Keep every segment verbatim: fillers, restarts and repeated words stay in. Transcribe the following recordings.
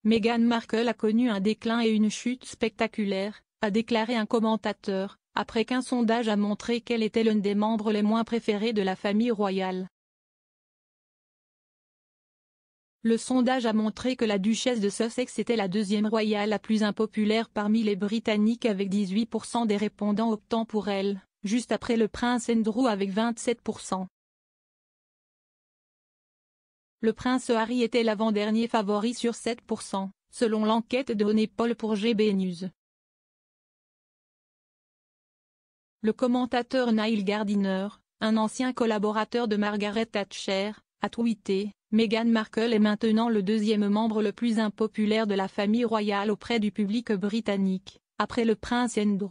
Meghan Markle a connu un déclin et une chute spectaculaire, a déclaré un commentateur, après qu'un sondage a montré qu'elle était l'un des membres les moins préférés de la famille royale. Le sondage a montré que la duchesse de Sussex était la deuxième royale la plus impopulaire parmi les Britanniques avec dix-huit pour cent des répondants optant pour elle, juste après le prince Andrew avec vingt-sept pour cent. Le prince Harry était l'avant-dernier favori sur sept pour cent, selon l'enquête de Onépole pour G B News. Le commentateur Neil Gardiner, un ancien collaborateur de Margaret Thatcher, a tweeté « Meghan Markle est maintenant le deuxième membre le plus impopulaire de la famille royale auprès du public britannique, après le prince Andrew. »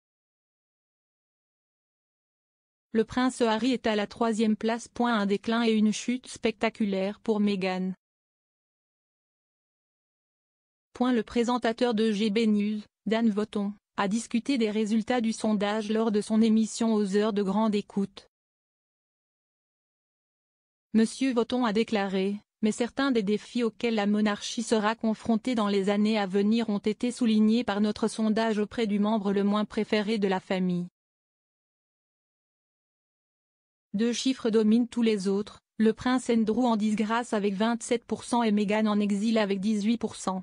Le prince Harry est à la troisième place. Un déclin et une chute spectaculaire pour Meghan. Le présentateur de G B News, Dan Vaughton, a discuté des résultats du sondage lors de son émission aux heures de grande écoute. Monsieur Vaughton a déclaré, mais certains des défis auxquels la monarchie sera confrontée dans les années à venir ont été soulignés par notre sondage auprès du membre le moins préféré de la famille. Deux chiffres dominent tous les autres, le prince Andrew en disgrâce avec vingt-sept pour cent et Meghan en exil avec dix-huit pour cent.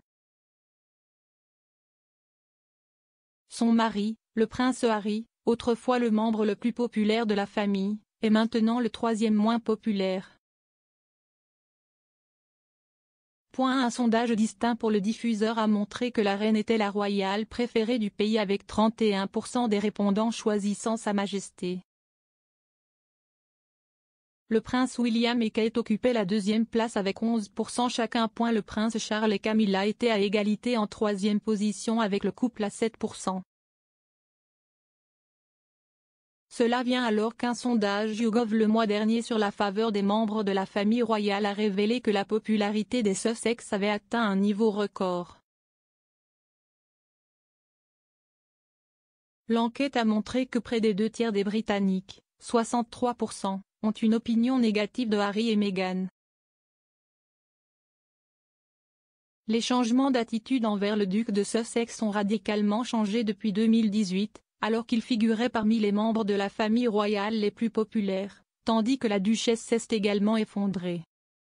Son mari, le prince Harry, autrefois le membre le plus populaire de la famille, est maintenant le troisième moins populaire. Un sondage distinct pour le diffuseur a montré que la reine était la royale préférée du pays avec trente et un pour cent des répondants choisissant Sa Majesté. Le prince William et Kate occupaient la deuxième place avec onze pour cent chacun. Le prince Charles et Camilla étaient à égalité en troisième position avec le couple à sept pour cent. Cela vient alors qu'un sondage YouGov le mois dernier sur la faveur des membres de la famille royale a révélé que la popularité des Sussex avait atteint un niveau record. L'enquête a montré que près des deux tiers des Britanniques, soixante-trois pour cent, ont une opinion négative de Harry et Meghan. Les changements d'attitude envers le duc de Sussex ont radicalement changé depuis deux mille dix-huit. Alors qu'il figurait parmi les membres de la famille royale les plus populaires, tandis que la duchesse s'est également effondrée.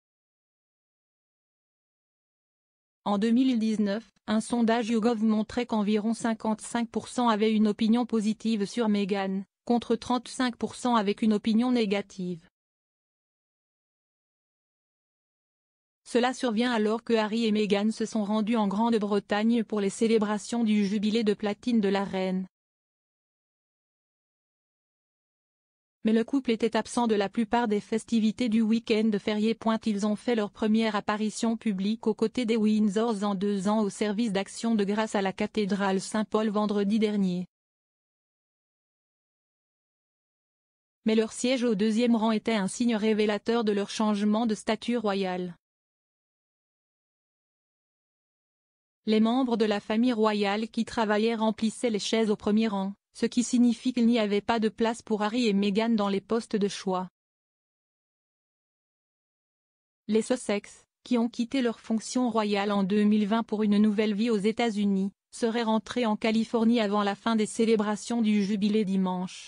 En deux mille dix-neuf, un sondage YouGov montrait qu'environ cinquante-cinq pour cent avaient une opinion positive sur Meghan, contre trente-cinq pour cent avec une opinion négative. Cela survient alors que Harry et Meghan se sont rendus en Grande-Bretagne pour les célébrations du jubilé de platine de la reine. Mais le couple était absent de la plupart des festivités du week-end férié. Ils ont fait leur première apparition publique aux côtés des Windsors en deux ans au service d'action de grâce à la cathédrale Saint-Paul vendredi dernier. Mais leur siège au deuxième rang était un signe révélateur de leur changement de statut royal. Les membres de la famille royale qui travaillaient remplissaient les chaises au premier rang, ce qui signifie qu'il n'y avait pas de place pour Harry et Meghan dans les postes de choix. Les Sussex, qui ont quitté leur fonction royale en deux mille vingt pour une nouvelle vie aux États-Unis, seraient rentrés en Californie avant la fin des célébrations du jubilé dimanche.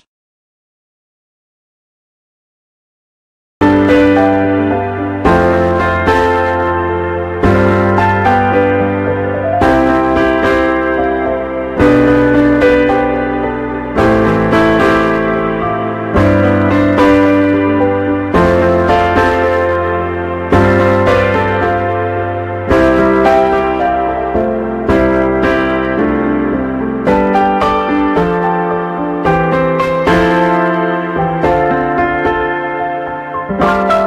Bye.